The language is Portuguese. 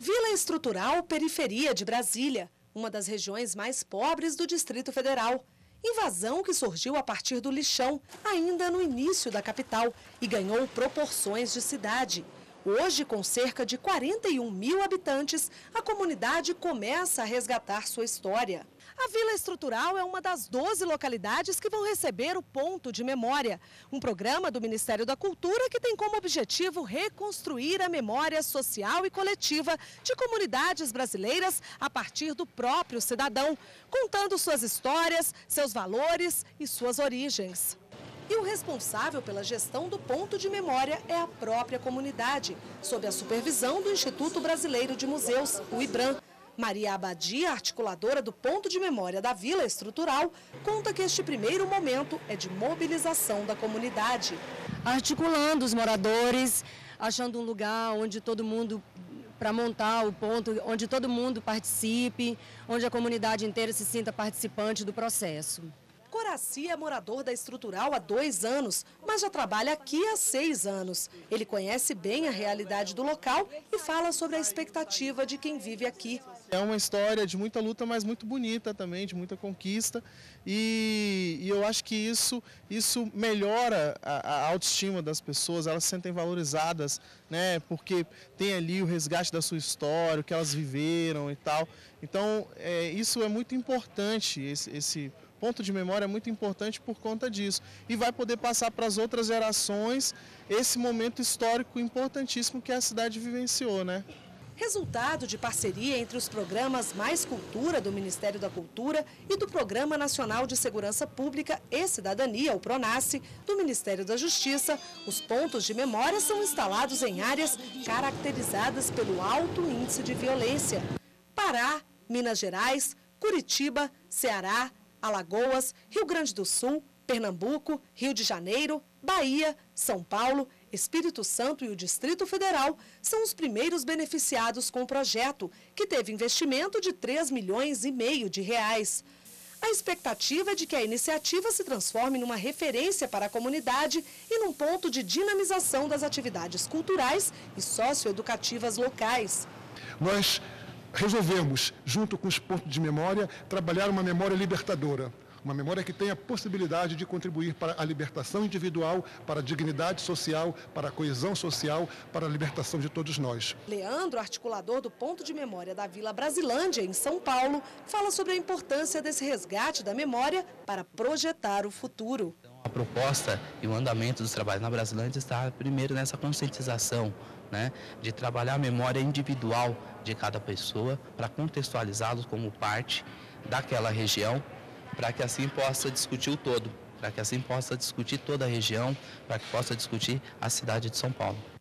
Vila Estrutural, periferia de Brasília, uma das regiões mais pobres do Distrito Federal. Invasão que surgiu a partir do lixão, ainda no início da capital, e ganhou proporções de cidade. Hoje, com cerca de 41 mil habitantes, a comunidade começa a resgatar sua história. A Vila Estrutural é uma das 12 localidades que vão receber o Ponto de Memória, um programa do Ministério da Cultura que tem como objetivo reconstruir a memória social e coletiva de comunidades brasileiras a partir do próprio cidadão, contando suas histórias, seus valores e suas origens. E o responsável pela gestão do Ponto de Memória é a própria comunidade, sob a supervisão do Instituto Brasileiro de Museus, o IBRAM. Maria Abadia, articuladora do Ponto de Memória da Vila Estrutural, conta que este primeiro momento é de mobilização da comunidade. Articulando os moradores, achando um lugar onde todo mundo, para montar o ponto, onde todo mundo participe, onde a comunidade inteira se sinta participante do processo. Coraci é morador da Estrutural há 2 anos, mas já trabalha aqui há 6 anos. Ele conhece bem a realidade do local e fala sobre a expectativa de quem vive aqui. É uma história de muita luta, mas muito bonita também, de muita conquista. E eu acho que isso melhora a autoestima das pessoas, elas se sentem valorizadas, né? Porque tem ali o resgate da sua história, o que elas viveram e tal. Então, isso é muito importante, esse ponto de memória é muito importante por conta disso. E vai poder passar para as outras gerações esse momento histórico importantíssimo que a cidade vivenciou, né? Resultado de parceria entre os programas Mais Cultura, do Ministério da Cultura, e do Programa Nacional de Segurança Pública e Cidadania, o PRONASSE, do Ministério da Justiça, os pontos de memória são instalados em áreas caracterizadas pelo alto índice de violência. Pará, Minas Gerais, Curitiba, Ceará, Alagoas, Rio Grande do Sul, Pernambuco, Rio de Janeiro, Bahia, São Paulo, Espírito Santo e o Distrito Federal são os primeiros beneficiados com o projeto, que teve investimento de 3,5 milhões de reais. A expectativa é de que a iniciativa se transforme numa referência para a comunidade e num ponto de dinamização das atividades culturais e socioeducativas locais. Nós resolvemos, junto com os pontos de memória, trabalhar uma memória libertadora. Uma memória que tem a possibilidade de contribuir para a libertação individual, para a dignidade social, para a coesão social, para a libertação de todos nós. Leandro, articulador do Ponto de Memória da Vila Brasilândia, em São Paulo, fala sobre a importância desse resgate da memória para projetar o futuro. A proposta e o andamento dos trabalhos na Brasilândia está primeiro nessa conscientização, né, de trabalhar a memória individual de cada pessoa para contextualizá-los como parte daquela região, para que assim possa discutir o todo, para que assim possa discutir toda a região, para que possa discutir a cidade de São Paulo.